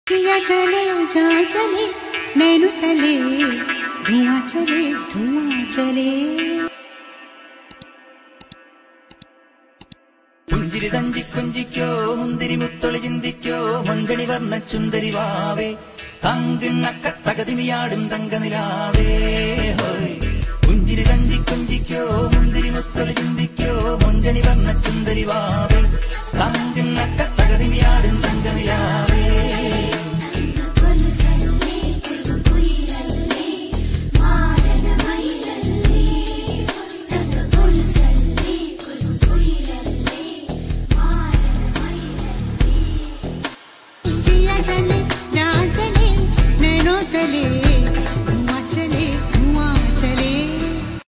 किया चले जहाँ चले नैनु तले धुआं चले പുഞ്ചിരി തഞ്ചി കുഞ്ചിക്കോ മുന്തിരി മുത്തൊളി ചിന്തിക്കോ മഞ്ചണി വർണ്ണ ചുന്ദരി വാവേ തങ്കിണ്ണക്ക തകതിമിയാടും തങ്കനിലാവേ പുഞ്ചിരി തഞ്ചി കുഞ്ചിക്കോ മുന്തിരി മുത്തൊളി ചിന്തിക്കോ മഞ്ചണി വർണ്ണ ചുന്ദരി വാവേ